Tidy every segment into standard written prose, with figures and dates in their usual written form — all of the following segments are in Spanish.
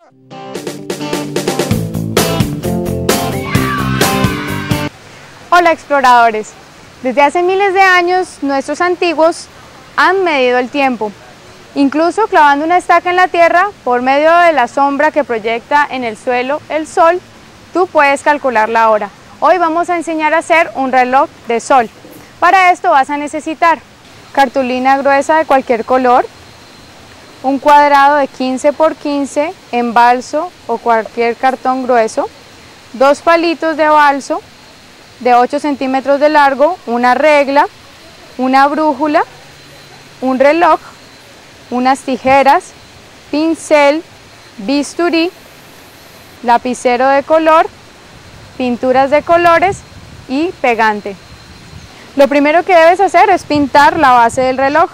Hola exploradores, desde hace miles de años nuestros antiguos han medido el tiempo, incluso clavando una estaca en la tierra por medio de la sombra que proyecta en el suelo el sol, tú puedes calcular la hora. Hoy vamos a enseñar a hacer un reloj de sol. Para esto vas a necesitar cartulina gruesa de cualquier color, un cuadrado de 15 por 15 en balso o cualquier cartón grueso, 2 palitos de balso de 8 centímetros de largo, una regla, una brújula, un reloj, unas tijeras, pincel, bisturí, lapicero de color, pinturas de colores y pegante. Lo primero que debes hacer es pintar la base del reloj.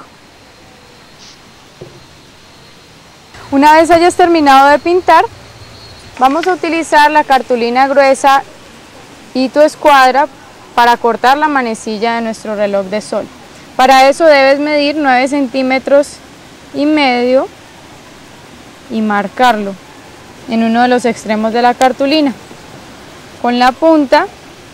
Una vez hayas terminado de pintar, vamos a utilizar la cartulina gruesa y tu escuadra para cortar la manecilla de nuestro reloj de sol. Para eso debes medir 9 centímetros y medio y marcarlo en uno de los extremos de la cartulina. Con la punta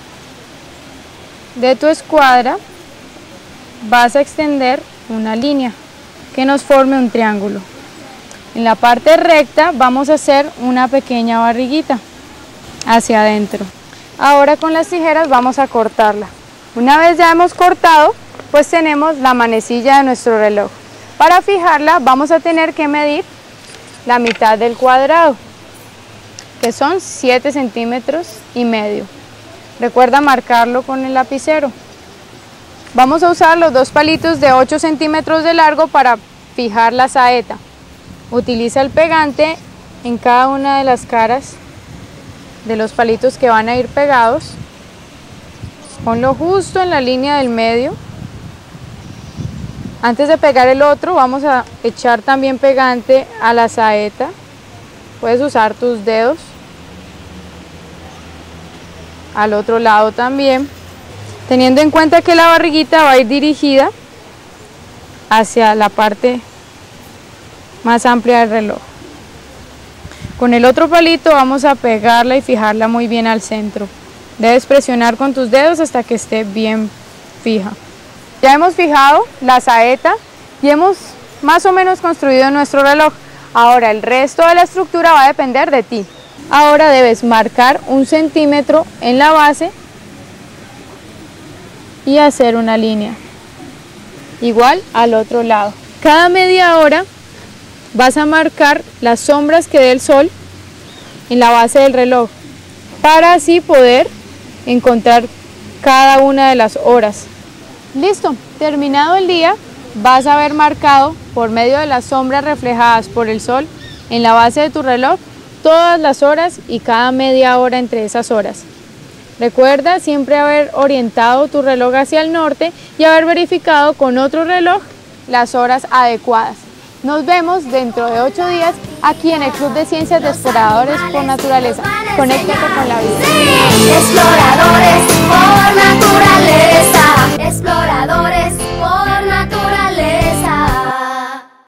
de tu escuadra vas a extender una línea que nos forme un triángulo. En la parte recta vamos a hacer una pequeña barriguita hacia adentro. Ahora con las tijeras vamos a cortarla. Una vez ya hemos cortado, pues tenemos la manecilla de nuestro reloj. Para fijarla vamos a tener que medir la mitad del cuadrado, que son 7 centímetros y medio. Recuerda marcarlo con el lapicero. Vamos a usar los 2 palitos de 8 centímetros de largo para fijar la saeta. Utiliza el pegante en cada una de las caras de los palitos que van a ir pegados. Ponlo justo en la línea del medio. Antes de pegar el otro vamos a echar también pegante a la saeta. Puedes usar tus dedos. Al otro lado también, teniendo en cuenta que la barriguita va a ir dirigida hacia la parte más amplia del reloj. Con el otro palito vamos a pegarla y fijarla muy bien al centro. Debes presionar con tus dedos hasta que esté bien fija. Ya hemos fijado la saeta y hemos más o menos construido nuestro reloj. Ahora el resto de la estructura va a depender de ti. Ahora debes marcar 1 centímetro en la base y hacer una línea. Igual al otro lado. Cada media hora vas a marcar las sombras que dé el sol en la base del reloj para así poder encontrar cada una de las horas. Listo, terminado el día, vas a haber marcado por medio de las sombras reflejadas por el sol en la base de tu reloj todas las horas y cada media hora entre esas horas. Recuerda siempre haber orientado tu reloj hacia el norte y haber verificado con otro reloj las horas adecuadas. Nos vemos dentro de 8 días aquí en el Club de Ciencias de Exploradores por Naturaleza. Conéctate con la vida. Sí, exploradores por naturaleza.